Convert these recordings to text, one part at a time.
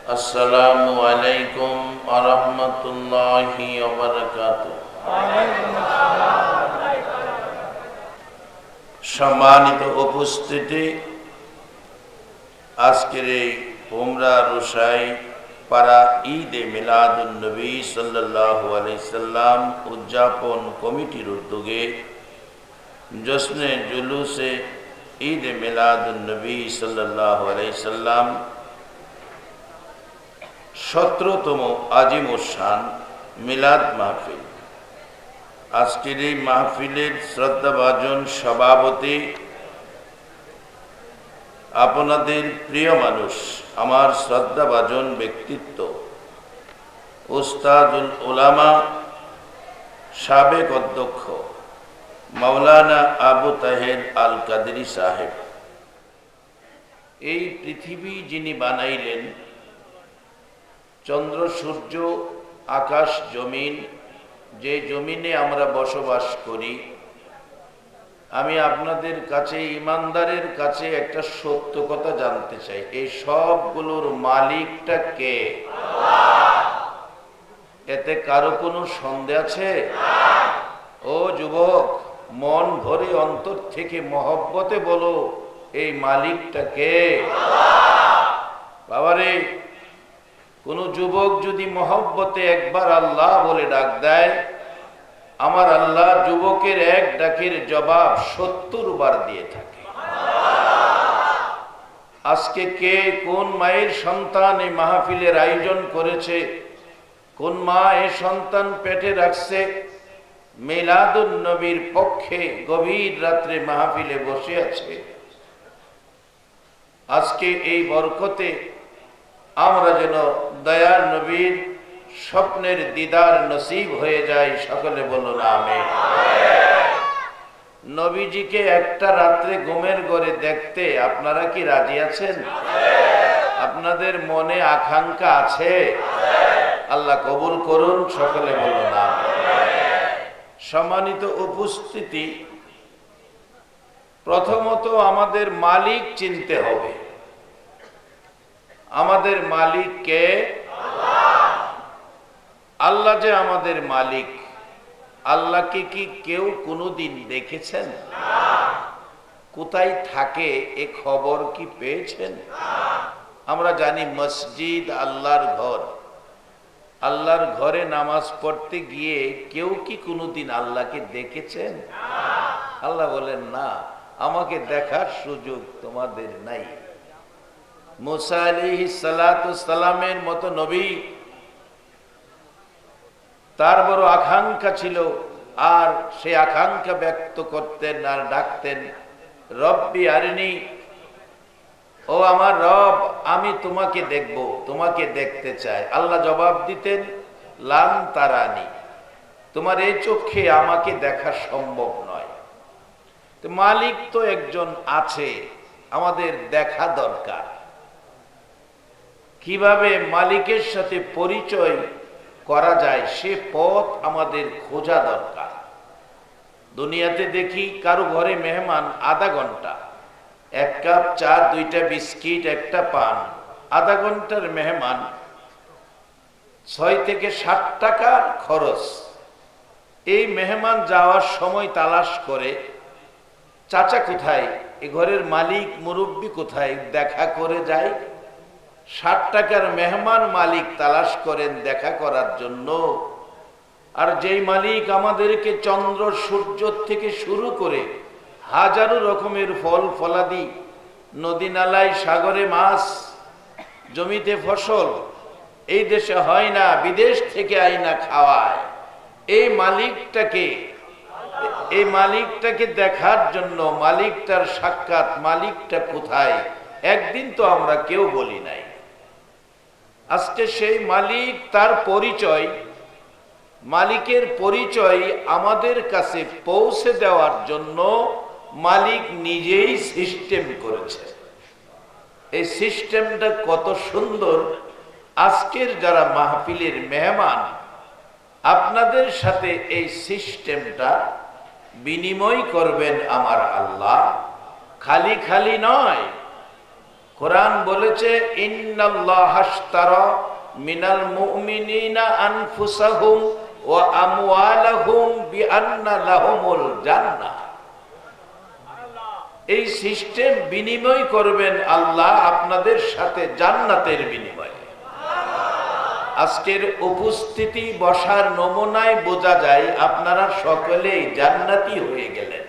আসসালামু আলাইকুম ওয়া রাহমাতুল্লাহি ওয়া বারাকাতুহু। সম্মানিত উপস্থিতি, আজকের এই উমরা রুশাই পাড়া ঈদে মিলাদুন নবী সাল্লাল্লাহু আলাইহি সাল্লাম উদযাপন কমিটির উদ্যোগে জশ্নে জুলুসে ঈদে মিলাদুন নবী সাল্লাল্লাহু আলাইহি সাল্লাম 17তম আজিমুশান মিলাদ মাহফিল। আজকের এই মাহফিলের শ্রদ্ধাভাজন সভাপতি, আপনাদের প্রিয় মানুষ, আমার শ্রদ্ধাভাজন ব্যক্তিত্ব উস্তাদুল উলামা সাবেক অধ্যক্ষ মাওলানা আবু তাহের আল কাদরি সাহেব। এই পৃথিবী যিনি বানাইলেন, চন্দ্র সূর্য আকাশ জমিন, যে জমিনে আমরা বসবাস করি, আমি আপনাদের কাছে, ইমানদারের কাছে একটা সত্য কথা জানতে চাই, এই সবগুলোর মালিকটা কে? এতে কারো কোনো সন্দেহ আছে? ও যুবক, মন ভরে অন্তর থেকে মহব্বতে বলো, এই মালিকটা কে? বাবারে, কোন যুবক যদি মহব্বতে একবার আল্লাহ বলে ডাক দেয়, আমার আল্লাহ যুবকের এক ডাকের জবাব 70 বার দিয়ে থাকে। আজকে কে, কোন মায়ের সন্তান এই মাহফিলের আয়োজন করেছে, কোন মা এই সন্তান পেটে রাখছে, মিলাদুন নবীর পক্ষে গভীর রাত্রে মাহফিলে বসে আছে। আজকে এই বরকতে আমরা যেন দয়ার নবীর স্বপ্নের দিদার নসিব হয়ে যায়। সকলে বলুন আমিন। নবীজিকে একটা রাত্রে ঘুমের ঘরে দেখতে আপনারা কি রাজি আছেন? আপনাদের মনে আকাঙ্ক্ষা আছে? আল্লাহ কবুল করুন। সকলে বলুন আমিন। সম্মানিত উপস্থিতি, প্রথমত আমাদের মালিক চিনতে হবে। আমাদের মালিক কে? আল্লাহ যে আমাদের মালিক, আল্লাহকে কি কেউ কোনোদিন দেখেছেন? কোথায় থাকে এ খবর কি পেয়েছেন? আমরা জানি মসজিদ আল্লাহর ঘর। আল্লাহর ঘরে নামাজ পড়তে গিয়ে কেউ কি কোনোদিন আল্লাহকে দেখেছেন? আল্লাহ বলেন, না, আমাকে দেখার সুযোগ তোমাদের নাই। মুসা আলাইহিস সালাতু সালামের মতো নবী, তার বড় আকাঙ্ক্ষা ছিল, আর সে আকাঙ্ক্ষা ব্যক্ত করতেন আর ডাকতেন, রব্বি আরিনি, ও আমার রব, আমি তোমাকে দেখব, তোমাকে দেখতে চাই। আল্লাহ জবাব দিতেন, লান তারানি, তোমার এই চোখে আমাকে দেখা সম্ভব নয়। তো মালিক তো একজন আছে, আমাদের দেখা দরকার। কিভাবে মালিকের সাথে পরিচয় করা যায়, সে পথ আমাদের খোঁজা দরকার। দুনিয়াতে দেখি কারো ঘরে মেহমান আধা ঘন্টা, 1 কাপ চা, 2টা বিস্কিট, 1টা পান, আধা ঘন্টার মেহমান, 6 থেকে 7 টাকার খরচ। এই মেহমান যাওয়ার সময় তালাশ করে, চাচা কোথায়, এ ঘরের মালিক মুরব্বী কোথায়, দেখা করে যায়। 60 টাকার মেহমান মালিক তালাশ করেন দেখা করার জন্য। আর যেই মালিক আমাদেরকে চন্দ্র সূর্য থেকে শুরু করে হাজারো রকমের ফল ফলাদি, নদী নালায় সাগরে মাছ, জমিতে ফসল, এই দেশে হয় না, বিদেশ থেকে আইনা খাওয়ায়, এই মালিকটাকে দেখার জন্য, মালিকটার সাক্ষাৎ, মালিকটা কোথায়, একদিন তো আমরা কেউ বলি নাই। আজকে সেই মালিক, তার পরিচয়, মালিকের পরিচয় আমাদের কাছে পৌঁছে দেওয়ার জন্য মালিক নিজেই সিস্টেম করেছে। এই সিস্টেমটা কত সুন্দর! আজকের যারা মাহফিলের মেহমান, আপনাদের সাথে এই সিস্টেমটা বিনিময় করবেন আমার আল্লাহ। খালি খালি নয়, কোরআন বলেছে ইন্নাল্লাহা আশতারা মিনাল মুমিনিনা আনফুসাহুম ওয়া আমওয়ালাহুম বিআন্না লাহুমুল জান্নাহ। এই সিস্টেম বিনিময় করবেন আল্লাহ আপনাদের সাথে জান্নাতের বিনিময়ে। আজকের উপস্থিতি বসার নমুনায় বোঝা যায় আপনারা সকলেই জান্নাতি হয়ে গেলেন।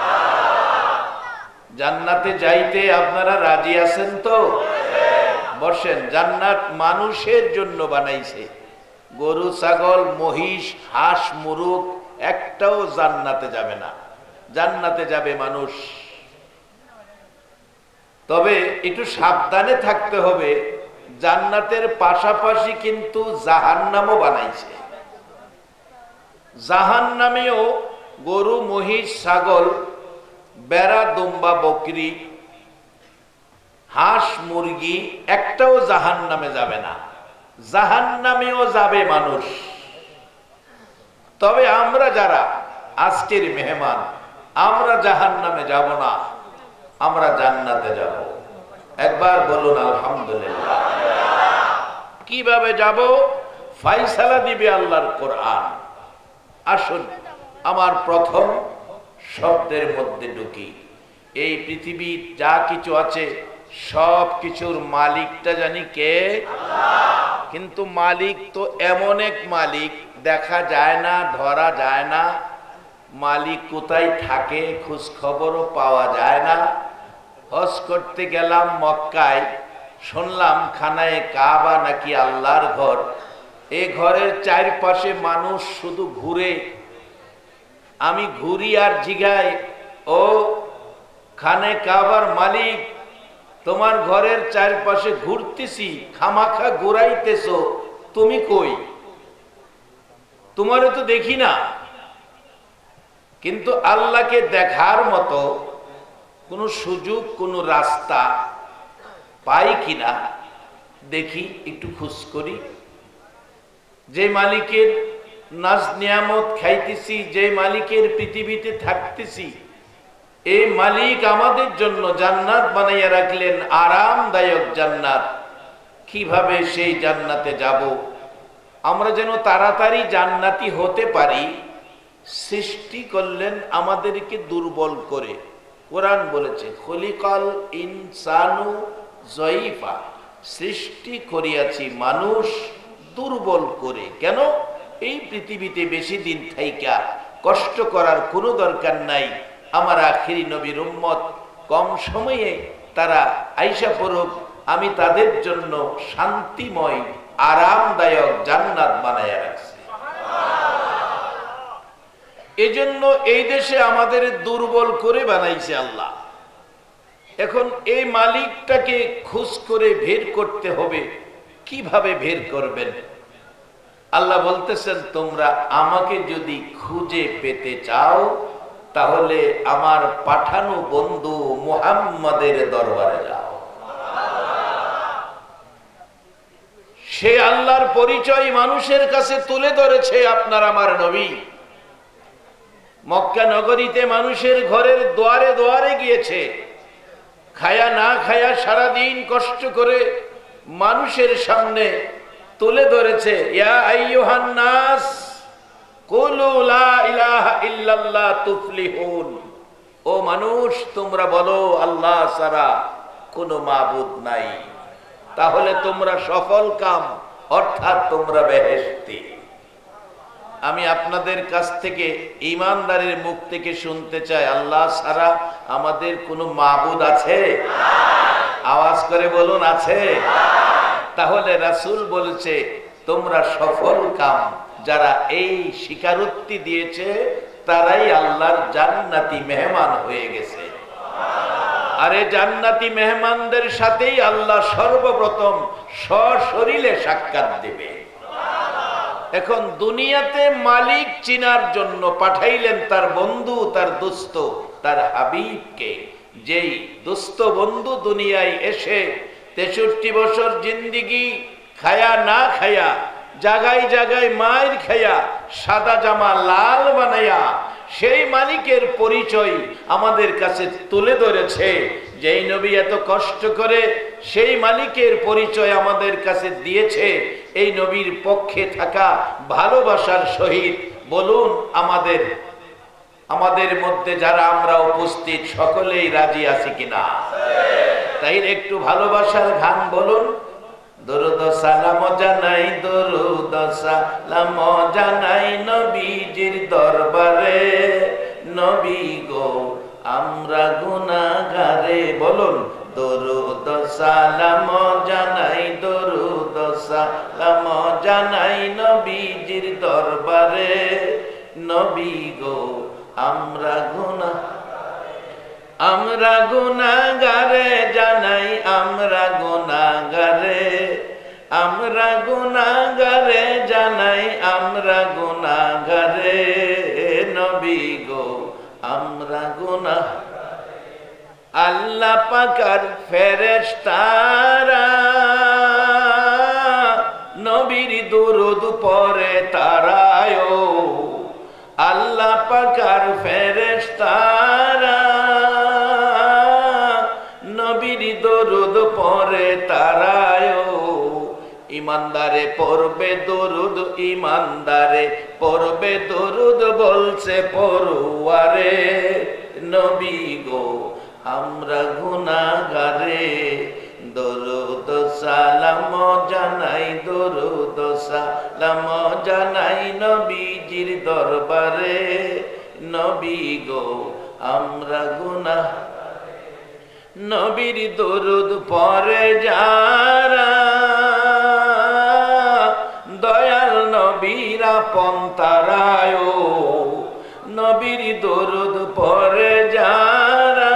জান্নাতে যাইতে আপনারা রাজি আছেন তো? বসেন। জান্নাত মানুষের জন্য বানাইছে। গরু, ছাগল, মহিষ, হাঁস, মুরগ একটাও জান্নাতে যাবে না। জান্নাতে যাবে মানুষ। তবে একটু সাবধানে থাকতে হবে, জান্নাতের পাশাপাশি কিন্তু জাহান্নামও বানাইছে। জাহান্নামেও গরু, মহিষ, ছাগল, বেড়া, দুম্বা, বকরি, হাঁস, মুরগি একটাও জাহান্নামে যাবে না। জাহান্নামেও যাবে মানুষ। তবে আমরা যারা আজকের মেহমান, আমরা জাহান্নামে যাব না, আমরা জান্নাতে যাব। একবার বলুন আলহামদুলিল্লাহ। কিভাবে যাব? ফায়সালা দিবে আল্লাহর কোরআন। আসুন আমার প্রথম শব্দের মধ্যে ঢুকি। এই পৃথিবীর যা কিছু আছে সব কিছুর মালিকটা জানি কে? আল্লাহ। কিন্তু মালিক তো এমন এক মালিক, দেখা যায় না, ধরা যায় না। মালিক কোথায় থাকে খোঁজ খবরও পাওয়া যায় না। হজ করতে গেলাম মক্কায়, শুনলাম খানায়ে কাবা নাকি আল্লাহর ঘর। এই ঘরের চারপাশে মানুষ শুধু ঘুরে। আমি ঘুরি আর জিগাই, ও খানে কাবার মালিক, তোমার ঘরের চারপাশে ঘুরতেছি, খামাখা ঘুরাইতেছো, তুমি কই? তোমারে তো দেখি না। কিন্তু আল্লাহকে দেখার মতো কোনো সুযোগ, কোনো রাস্তা পাই কিনা দেখি, একটু খোঁজ করি। যে মালিকের নাজ নিয়ামত খাইতেছি, যে মালিকের পৃথিবীতে থাকতেছি, এই মালিক আমাদের জন্য জান্নাত বানাইয়া রাখলেন, আরামদায়ক জান্নাত। কিভাবে সেই জান্নাতে যাব? আমরা যেন তাড়াতাড়ি জান্নাতি হতে পারি, সৃষ্টি করলেন আমাদেরকে দুর্বল করে। কোরআন বলেছে খলিকাল ইনসানু যঈফা, সৃষ্টি করিয়াছি মানুষ দুর্বল করে। কেন? এই পৃথিবীতে বেশি দিন থাইকা কষ্ট করার কোনো দরকার নাই। আমার আখিরি নবীর উম্মত কম সময়ে তারা আইসা পড়ুক, আমি তাদের জন্য শান্তিময় আরামদায়ক জান্নাত বানাইয়া রাখছি। এজন্য এই দেশে আমাদের দুর্বল করে বানাইছে আল্লাহ। এখন এই মালিকটাকে খোঁজ করে বের করতে হবে। কিভাবে বের করবেন? আল্লাহ বলতেছেন, তোমরা আমাকে যদি খুঁজে পেতে চাও তাহলে আমার পাঠানো বন্ধু মুহাম্মাদের দরবারে যাও। সে আল্লাহর পরিচয় মানুষের কাছে তুলে ধরেছে আপনার আমার নবী। মক্কা নগরীতে মানুষের ঘরের দুয়ারে দুয়ারে গিয়েছে, খায়া না খায়া সারাদিন কষ্ট করে মানুষের সামনে তুলে ধরেছে, ইয়া আইয়ুহান নাস কুলু লা ইলাহা ইল্লাল্লাহ তুফলিহুন। ও মানুষ, তোমরা বলো আল্লাহ ছাড়া কোনো মাবুদ নাই, তাহলে তোমরা সফল কাম, অর্থাৎ তোমরা বেহেশতি। আমি আপনাদের কাছ থেকে ঈমানদারের মুখ থেকে শুনতে চাই, আল্লাহ ছাড়া আমাদের কোনো মাবুদ আছে? আওয়াজ করে বলুন, আছে? তাহলে রাসূল বলেছে, তোমরা সফল কাম। যারা এই স্বীকারোক্তি দিয়েছে তারাই আল্লাহর জান্নাতি মেহমান হয়ে গেছে। আরে জান্নাতি মেহমানদের সাথেই আল্লাহ সর্বপ্রথম সশরীরে সাক্ষাৎ দেবে। এখন দুনিয়াতে মালিক চিনার জন্য পাঠাইলেন তার বন্ধু, তার দোস্ত, তার হাবিবকে। যেই দোস্ত বন্ধু দুনিয়ায় এসে 63 বছর জিন্দিগি খায়া না খায়া, জায়গায় জায়গায় মায়ের খায়া, সাদা জামা লাল বানায়া সেই মালিকের পরিচয় আমাদের কাছে তুলে ধরেছে। যেই নবী এত কষ্ট করে সেই মালিকের পরিচয় আমাদের কাছে দিয়েছে, এই নবীর পক্ষে থাকা ভালোবাসার সহিত বলুন আমাদের মধ্যে যারা আমরা উপস্থিত সকলেই রাজি আছি কিনা? তাই একটু ভালোবাসার গান বলুন। দরুদ সালাম জানাই, দরুদ সালাম জানাই নবীজির দরবারে, নবী গো আমরা গুনাহগারে। বলুন দরুদ সালাম জানাই, দরুদ সালাম জানাই নবীজির দরবারে, নবী গো আমরা গুনাহগারে জানাই, আমরা গুনাহগারে, আমরা গুনাহগারে জানাই, আমরা গুনাহগারে, নবী গো আমরা গুনাহ। আল্লাহ পাকের ফেরেশতারা নবীর দরুদ পড়ে তারায়, আল্লাহ পাকের ফেরেশতারা নবীর দরুদ পড়ে তারায়, ইমানদারে পড়বে দরুদ, ইমানদারে পড়বে দরুদ বলছে পড়ুয়ারে, নবী গো আমরা গুনাহগারে, দরুদ সালাম জানাই, দরুদ সালাম জানাই নবীজির দরবারে, নবী গো আমরা গুনাহ। নবীর দরুদ পড়ে যারা দয়াল নবীর আপন তারায়, নবীর দরুদ পড়ে যারা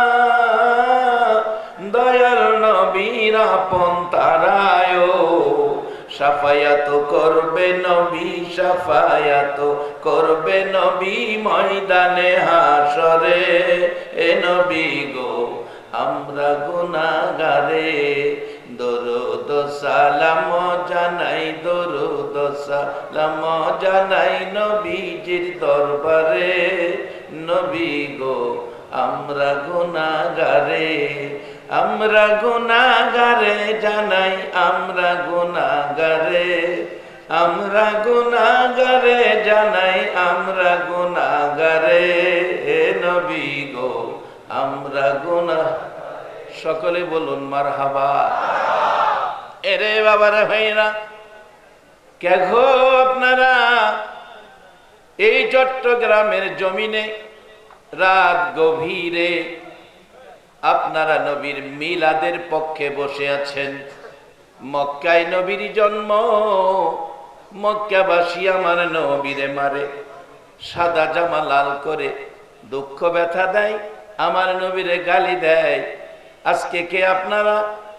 দয়াল নবীর আপন তারায়, শাফায়াত করবে নবী, শাফায়াত করবে নবী ময়দানে হাসরে, এ নবী গো আমরা গুনাহগারে, দরুদ সালাম জানাই, দরুদ সালাম জানাই নবীজির দরবারে, নবী গো আমরা গুনাহগারে, আমরা গুনাহগারে জানাই, আমরা গুনাহগারে, আমরা গুনাহগারে জানাই, আমরা গুনাহগারে, নবী গো আমরা গুনাহ। সকলে বলুন মারহাবা। এরে বাবারা ভাইরা, কে গো আপনারা এই চট্টগ্রামের জমিনে রাত গভীরে আপনারা নবীর মিলাদের পক্ষে বসে আছেন। মক্কায় নবীর জন্ম, মক্কাবাসী আমার নবীরে মারে, সাদা জামা লাল করে দুঃখ ব্যথা দেয়, আমার নবীরে গালি দেয়। আজকে কে আপনারা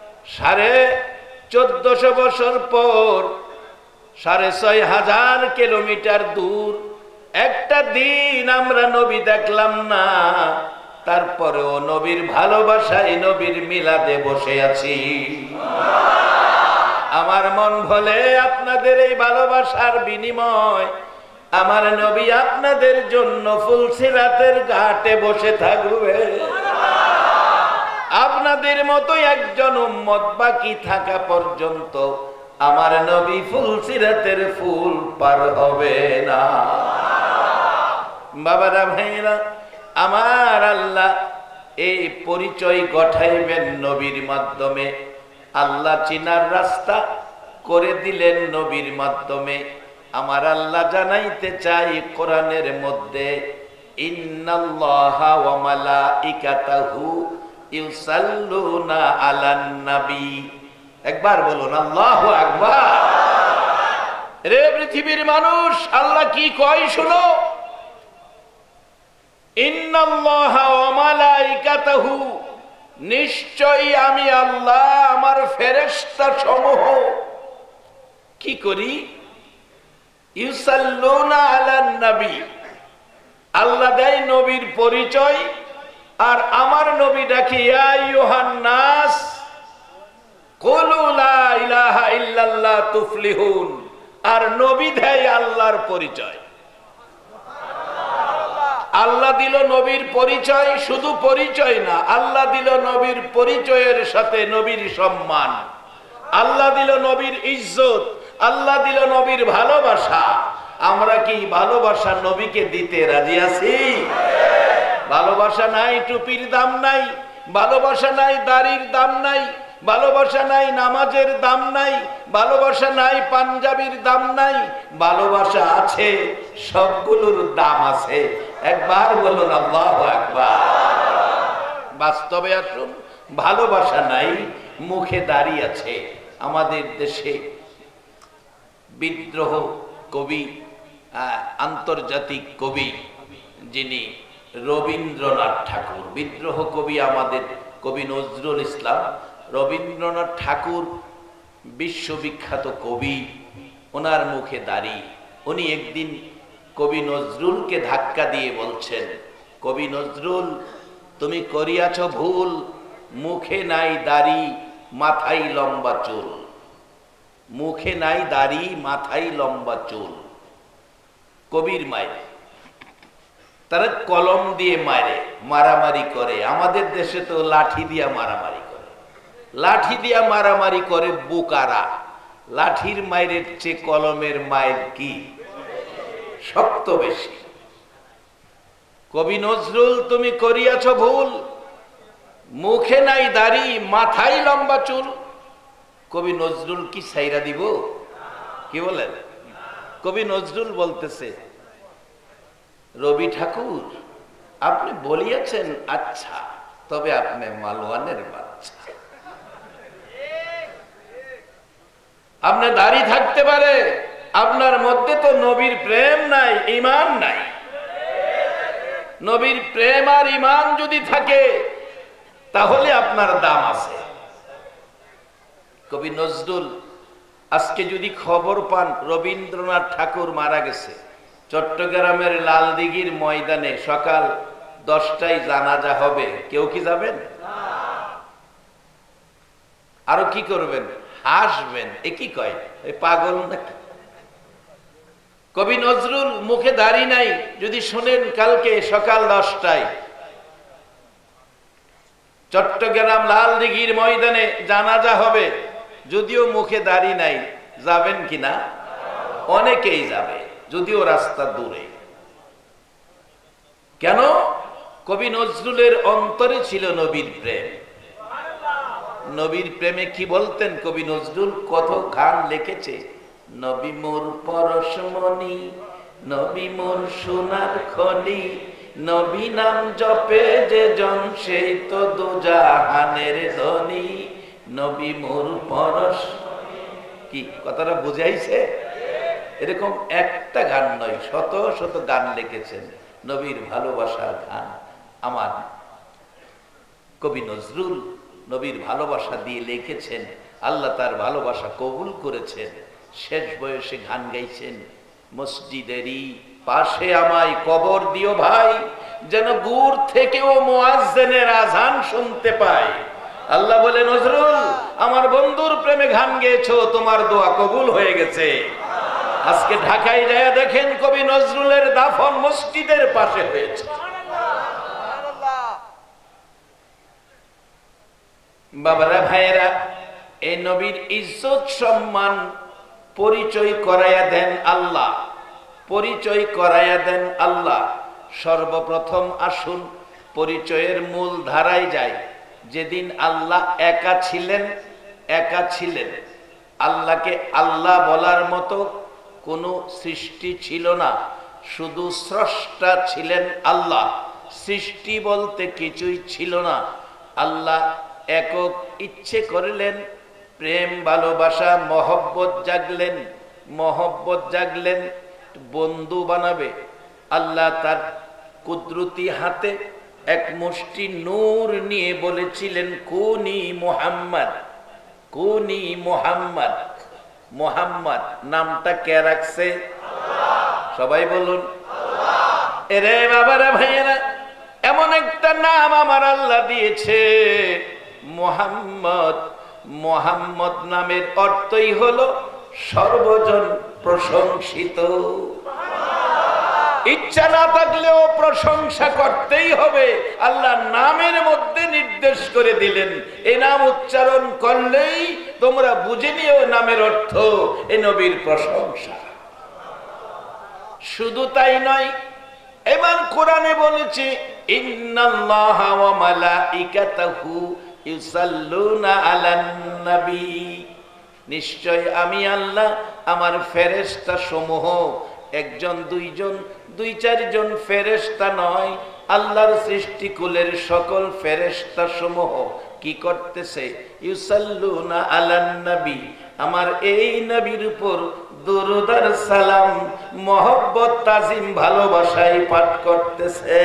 1450 বছর পর 6500 কিলোমিটার দূর একটা দিন আমরা নবী দেখলাম না, তারপরেও নবীর ভালোবাসায় নবীর মিলাদে বসে আছি। আমার মন বলে আপনাদের এই ভালোবাসার বিনিময় আমার নবী আপনাদের জন্য ফুলসিরাতের ঘাটে বসে থাকবে। আপনাদের মতো একজন উম্মত বাকি থাকা পর্যন্ত আমার নবী ফুলসিরাতের ফুল পার হবে না। বাবারা ভাইরা, আমার আল্লাহ এই পরিচয় গঠাইবেন নবীর মাধ্যমে, আল্লাহ চিনার রাস্তা করে দিলেন নবীর মাধ্যমে। আমার আল্লাহ জানাইতে চাই কোরআনের মধ্যে, ইন্নাল্লাহা ওয়া মালাইকাতাহু ইউসাল্লুনা আলান নবী। একবার বলুন আল্লাহু আকবার। রে পৃথিবীর মানুষ, আল্লাহ কি কয় শুনো, ইন্নাল্লাহা ওয়া মালাইকাতাহু, নিশ্চয়ই আমি আল্লাহ আমার ফেরেশতা সমূহ কি করি, ইউসাল্লুনা আলান নবী, আল্লাহ দেয় নবীর পরিচয়, আর আমার নবী ডাকে ইয়া আইয়ুহান নাস কুলু লা ইলাহা ইল্লাল্লাহ তুফলিহুন, আর নবী দেয় আল্লাহর পরিচয়। আল্লাহ দিল নবীর পরিচয়, শুধু পরিচয় না, আল্লাহ দিল নবীর পরিচয়ের সাথে নবীর সম্মান, আল্লাহ দিল নবীর ইজ্জত, আল্লাহ দিল নবীর ভালোবাসা। আমরা কি ভালোবাসা নবীকে দিতে রাজি আছি? ভালোবাসা নাই, টুপির দাম নাই, ভালোবাসা নাই, দাড়ির দাম নাই, ভালোবাসা নাই, নামাজের দাম নাই, ভালোবাসা নাই, পাঞ্জাবির দাম নাই। ভালোবাসা আছে, সবগুলোর দাম আছে। একবার বলুন আল্লাহু আকবার। বাস্তবে আসুন, ভালোবাসা নাই, মুখে দাঁড়িয়ে আছে। আমাদের দেশে বিদ্রোহ কবি, আন্তর্জাতিক কবি যিনি রবীন্দ্রনাথ ঠাকুর, বিদ্রোহ কবি আমাদের কবি নজরুল ইসলাম। রবীন্দ্রনাথ ঠাকুর বিশ্ববিখ্যাত কবি, ওনার মুখে দাড়ি। উনি একদিন কবি নজরুলকে ধাক্কা দিয়ে বলছেন, কবি নজরুল, তুমি করিয়াছ ভুল, মুখে নাই দাড়ি, মাথায় লম্বা চুল। মুখে নাই দাড়ি, মাথায় লম্বা চুল। কবির মায়ের, তারা কলম দিয়ে মারে, মারামারি করে। আমাদের দেশে তো লাঠি দিয়া মারামারি করে, লাঠি দিয়া মারামারি করে বোকারা। লাঠির মায়ের চেয়ে কলমের মায়ের কি শক্ত বেশি। কবি নজরুল, তুমি করিয়াছ ভুল, মুখে নাই দাড়ি, মাথায় লম্বা চুল। কবি নজরুল কি ছাইরা দিব? কি বলেন? কবি নজরুল বলতেছে, রবি ঠাকুর, আপনি বলিয়াছেন আচ্ছা, তবে আপনি মালওয়ানের বাচ্চা। আপনার দাড়ি থাকতে পারে, আপনার মধ্যে তো নবীর প্রেম নাই, ঈমান নাই। নবীর প্রেম আর ঈমান যদি থাকে তাহলে আপনার দাম আছে। কবি নজরুল আজকে যদি খবর পান রবীন্দ্রনাথ ঠাকুর মারা গেছে, চট্টগ্রামের লালদিঘির ময়দানে সকাল 10টায় জানাজা হবে, কেউ কি যাবেন? আরো কি করবেন? হাসবেন। এ কি কয়, এই পাগল নাকি? কবি নজরুল মুখে দাড়ি নাই, যদি শুনেন কালকে সকাল 10টায় চট্টগ্রাম লালদিঘির ময়দানে জানাজা হবে, যদিও মুখে দাড়ি নাই, যাবেন কিনা? অনেকেই যাবে, যদিও রাস্তা দূরে। কেন? কবি নজরুলের অন্তরে ছিল নবীর প্রেম। নবীর প্রেমে কি বলতেন কবি নজরুল? কত গান লিখেছে। নবী মোর পরশমণি, নবী মোর সোনার খনি, নবী নাম জপে যে জন, সেই তো দুজাহানের ধনী। নবী মোর পরশ, কি কথাটা বুঝাইছে? এরকম একটা গান নয়, শত শত গান লিখেছেন নবীর ভালোবাসার গান। আমার কবি নজরুল নবীর ভালোবাসা দিয়ে লিখেছেন, আল্লাহ তার ভালোবাসা কবুল করেছেন। শেষ বয়সে গান গাইছেন, মসজিদেরই পাশে আমায় কবর দিও ভাই, যেন দূর থেকেও মুয়াজ্জিনের আযান শুনতে পাই। আল্লাহ বলে, নজরুল, আমার বন্ধুর প্রেমে গান গেয়েছো, তোমার দোয়া কবুল হয়ে গেছে। আজকে ঢাকায় যায় দেখেন, কবি নজরুলের দাফন মসজিদের পাশে হয়েছে। বাবারা, ভাইয়েরা, এই নবীর ইজ্জত সম্মান পরিচয় করাইয়া দেন আল্লাহ, পরিচয় করাইয়া দেন আল্লাহ। সর্বপ্রথম আসুন পরিচয়ের মূল ধারায় যাই। যেদিন আল্লাহ একা ছিলেন, একা ছিলেন, আল্লাহকে আল্লাহ বলার মতো কোনো সৃষ্টি ছিল না, শুধু স্রষ্টা ছিলেন আল্লাহ। সৃষ্টি বলতে কিছুই ছিল না। আল্লাহ একক, ইচ্ছে করলেন, প্রেম ভালোবাসা মহব্বত জাগলেন, মহব্বত জাগলেন, বন্ধু বানাবে। আল্লাহ তার কুদরতি হাতে এক মুষ্টি নূর নিয়ে বলেছিলেন, কুনি মুহাম্মদ, কুনি মুহাম্মদ। মুহাম্মদ নামটা কে রাখছে? সবাই বলুন। এরে বাবারা, ভাইয়েরা, এমন একটা নাম আমার আল্লাহ দিয়েছে মুহাম্মদ। মুহাম্মদ নামের অর্থই হলো সর্বজন প্রশংসিত। ইচ্ছা না থাকলেও প্রশংসা করতেই হবে। আল্লাহ নামের মধ্যে নির্দেশ করে দিলেন, এই নাম উচ্চারণ করলেই তোমরা বুঝে নিও নামের অর্থ এই নবীর প্রশংসা। শুধু তাই নয়, এবার কোরআনে বলেছে ইন্নাল্লাহা ওয়া মালাইকাতাহু ইউসাল্লুনা আলান নবী, নিশ্চয় আমি আল্লাহ আমার ফেরেশতা সমূহ, একজন দুইজন দুই চারজন ফেরেশতা নয়, আল্লাহর সৃষ্টিকুলের সকল ফেরেশতা সমূহ কি করতেছে? ইউসাল্লুনা আলান নবী, আমার এই নবীর উপর দুরূদ আর সালাম, মহব্বত, তাজিম, ভালোবাসায় পাঠ করতেছে।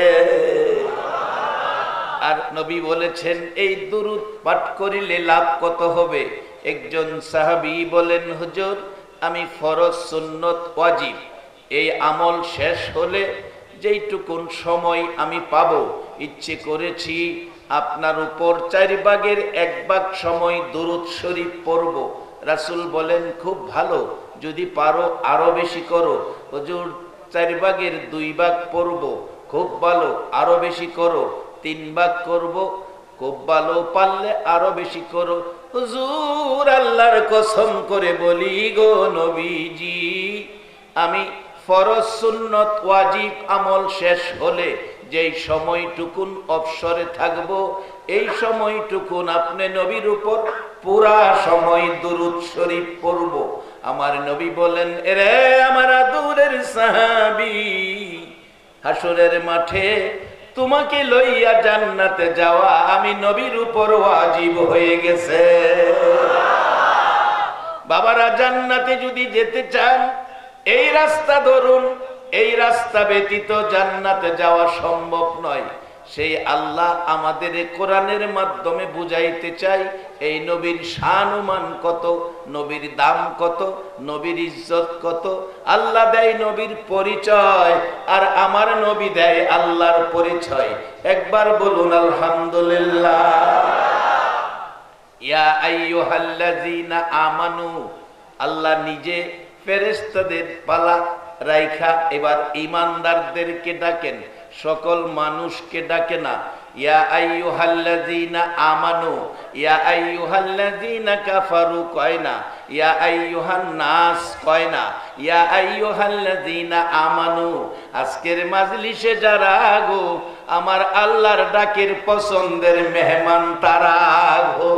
আর নবী বলেছেন এই দুরূদ পাঠ করিলে লাভ কত হবে? একজন সাহাবী বলেন, হুজুর আমি ফরজ, সুন্নত, ওয়াজিব এই আমল শেষ হলে যেইটুকুন সময় আমি পাবো, ইচ্ছে করেছি আপনার উপর 4/1 সময় দুরূদ শরীফ পড়ব। রাসূল বলেন, খুব ভালো, যদি পারো আরো বেশি করো। হুজুর 4/2 পড়ব, খুব ভালো, আরো বেশি করো। 3 করব, খুব ভালো, পারলে আরো বেশি করো। হুজুর আল্লাহর কসম করে বলি গো নবীজি, আমি ফরজ, সুন্নত, ওয়াজিব আমল শেষ হলে যেই সময়টুকুন অবসরে থাকব, এই সময়টুকুন আপনি নবীর উপর পুরা সময় দুরূদ শরীফ পড়ব। আমার নবী বলেন, এরে আমার আদরের সাহাবী, হাসরের মাঠে তোমাকে লইয়া জান্নাতে যাওয়া আমি নবীর উপর ওয়াজিব হয়ে গেছে। বাবারা, জান্নাতে যদি যেতে চান এই রাস্তা ধরুন, এই রাস্তা ব্যতীত জান্নাতে যাওয়া সম্ভব নয়। সেই আল্লাহ আমাদের কোরআনের মাধ্যমে বুঝাইতে চাই এই নবীর শানুমান কত, নবীর দাম কত, নবীর ইজ্জত কত। আল্লাহ দেয় নবীর পরিচয়, আর আমার নবী দেয় আল্লাহর পরিচয়। একবার বলুন আলহামদুলিল্লাহ। ইয়া আইয়ুহাল্লাযীনা আমানু, আল্লাহ নিজে ফেরেশতাদের পালা রাইখা এবার ঈমানদারদেরকে ডাকেন, সকল মানুষকে ডাকে না। ইয়া আইয়ুহাল্লাযীনা আমানু, ইয়া আইয়ুহাল্লাযীনা কাফারু কয় না, ইয়া আইয়ুহান নাস কয় না, ইয়া আইয়ুহাল্লাযীনা আমানু। আজকের মাজলিসে যারা গো আমার আল্লাহর ডাকের পছন্দের মেহমান তারা গো।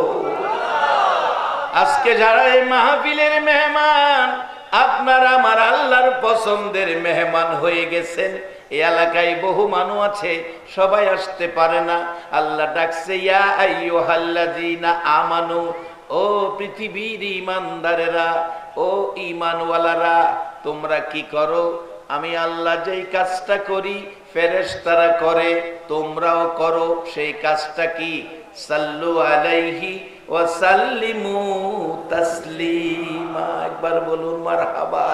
আজকে যারা এই মাহফিলের মেহমান, আপনারা আমার আল্লাহর পছন্দের মেহমান হয়ে গেছেন। এই এলাকায় বহু মানুষ আছে, সবাই আসতে পারে না। আল্লাহ ডাকছে, ইয়া আইয়ুহাল্লাযীনা আমানু, ও পৃথিবীর ঈমানদারেরা, ও ঈমানওয়ালারা, তোমরা কি করো? আমি আল্লাহ যেই কাজটা করি ফেরেশতারা করে, তোমরাও করো। সেই কাজটা কি? সাল্লু আলাইহি ওয়া সাল্লিমু তাসলিমা। একবার বলুন মারহাবা।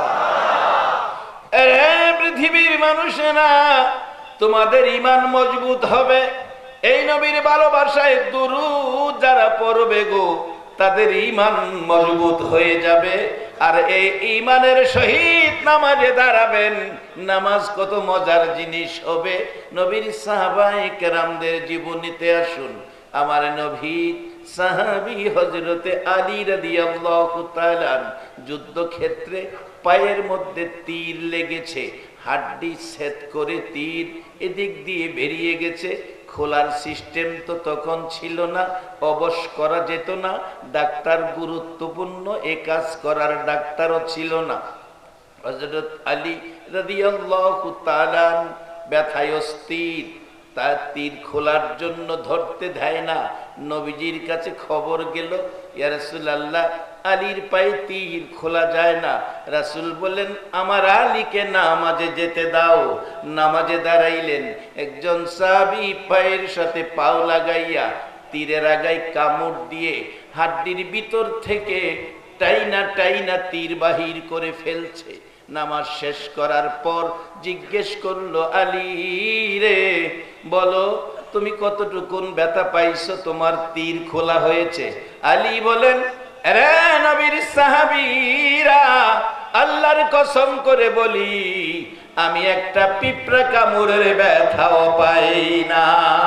পৃথিবীর মানুষেরা, তোমাদের ঈমান মজবুত হবে এই নবীর ভালোবাসায় দুরূদ যারা পড়বে গো, তাদের ঈমান মজবুত হয়ে যাবে। আর এই ঈমানের সহিত নামাজে দাঁড়াবেন। নামাজ কত মজার জিনিস হবে। নবীর সাহাবায়ে কেরামদের জীবনীতে আসুন। আমার নবী সাহাবী হযরতে আলী রাদিয়াল্লাহু তাআলা যুদ্ধক্ষেত্রে পায়ের মধ্যে তীর লেগেছে, হাড্ডি ছেদ করে তীর এদিক দিয়ে বেরিয়ে গেছে। খোলার সিস্টেম তো তখন ছিল না, অবশ করা যেত না। ডাক্তার গুরুত্বপূর্ণ, এ কাজ করার ডাক্তারও ছিল না। হযরত আলী রাদিয়াল্লাহু তাআলা ব্যথায় অস্থির, তার তীর খোলার জন্য ধরতে দেয় না। নবীজির কাছে খবর গেল, ইয়া রাসূলুল্লাহ, আলীর পায়ে তীর খোলা যায় না। রাসূল বলেন, আমার আলীকে নামাজে যেতে দাও। নামাজে দাঁড়াইলেন। একজন সাহাবী পায়ের সাথে পাও লাগাইয়া তীরের আগায় কামড় দিয়ে হাড্ডির ভিতর থেকে টাইনা টাইনা তীর বাহির করে ফেলছে। নামাজ শেষ করার পর জিজ্ঞেস করলো, আলী রে, বলো তুমি কতটুকুন ব্যথা পাইছো, তোমার তীর খোলা হয়েছে? আলী বলেন, আরে নবীর সাহাবীরা, আল্লাহর কসম করে বলি আমি একটা পিঁপড়া কামড়ের ব্যথাও পাই না।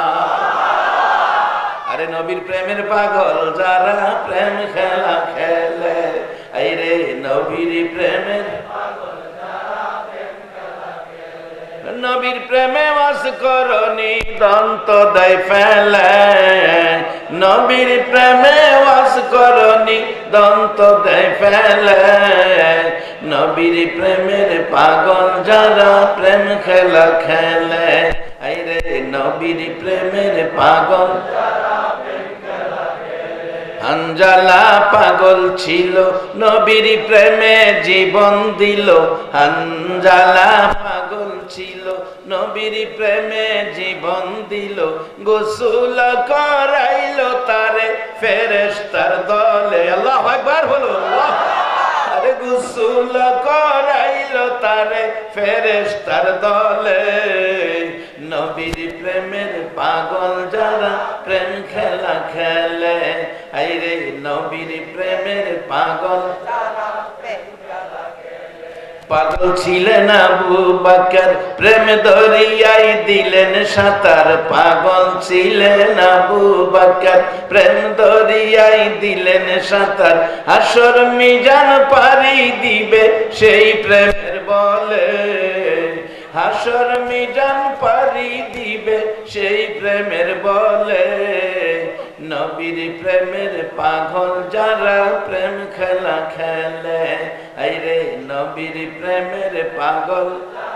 আরে নবীর প্রেমের পাগল যারা প্রেম খেলা খেলে, এই রে নবীর প্রেমের পাগল যারা প্রেম খেলা খেলে, নবীর প্রেমে বাস করনি দন্ত দেয় ফেলে, নবীর প্রেমে বাস করনি দন্ত দেয় ফেলে, নবীর প্রেমের পাগল যারা প্রেম খেলা খেলে, এই রে নবীর প্রেমের পাগল যারা প্রেম খেলা খেলে। হানজালা পাগল ছিল নবীর প্রেমে জীবন দিল, হানজালা পাগল ছিল নবীর প্রেমে জীবন দিল, গোসল করাইলো তারে ফেরেশতার দলে। আল্লাহু আকবার বলো। আরে গোসল করাইলো তারে ফেরেশতার দলে, নবীর প্রেমের পাগল যারা প্রেম খেলা খেলে, এই রে নবীর প্রেমের পাগল যারা প্রেম খেলা খেলে। পাগল ছিলেন আবু বকর প্রেম দরিয়ায় দিলেন সাঁতার, পাগল ছিলেন আবু বকর প্রেম দরিয়ায় দিলেন সাঁতার, হাসর মিজান পারি দিবে সেই প্রেমের বলে, হাসর মিজান পারি দিবে সেই প্রেমের বলে, নবীর প্রেমের পাগল যারা প্রেম খেলা খেলে, এই রে নবীর প্রেমের পাগল।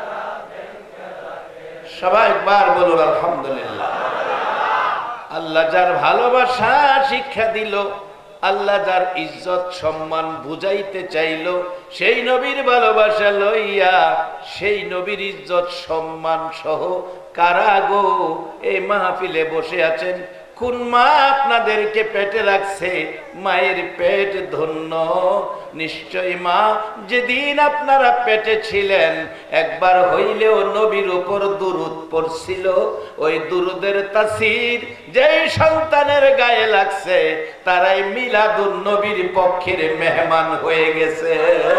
সবাই একবার বলুন আলহামদুলিল্লাহ। আল্লাহ যার ভালোবাসা শিক্ষা দিল, আল্লাহ যার ইজ্জত সম্মান বুঝাইতে চাইল, সেই নবীর ভালোবাসা লইয়া সেই নবীর ইজ্জত সম্মান সহ কারা গো এই মাহফিলে বসে আছেন? কোন মা আপনাদেরকে পেটে রাখছে? মায়ের পেট ধন্য। নিশ্চয় মা যেদিন আপনারা পেটে ছিলেন একবার হইলেও নবীর উপর দুরূদ পড়ছিল, ওই দুরূদের তাসির যেই সন্তানের গায়ে লাগছে তারাই মিলাদুন নবীর পক্ষের মেহমান হয়ে গেছে।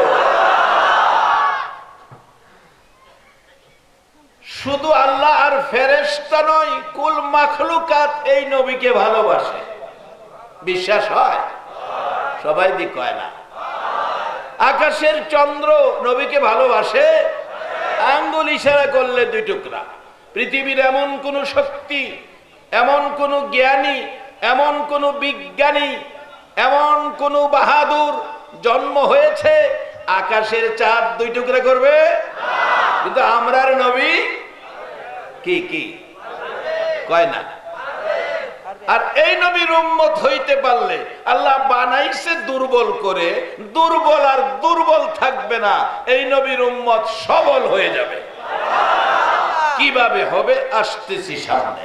শুধু আল্লাহ আর ফেরেশতা নয়, কুল মাখলুকাত এই নবীকে ভালোবাসে। বিশ্বাস হয়? সবাই দি কয় না। আকাশের চন্দ্র নবীকে ভালোবাসে, আঙ্গুল ইশারা করলে দুই টুকরা। পৃথিবীর এমন কোন শক্তি, এমন কোন জ্ঞানী, এমন কোন বিজ্ঞানী, এমন কোন বাহাদুর জন্ম হয়েছে আকাশের চাঁদ দুই টুকরা করবে? কিন্তু আমরার নবী কি কি কয় না। আর এই নবীর উম্মত হইতে পারলে আল্লাহ বানাইছে দুর্বল করে, দুর্বল আর দুর্বল থাকবে না, এই নবীর উম্মত সবল হয়ে যাবে। কিভাবে হবে আসতেছি সামনে।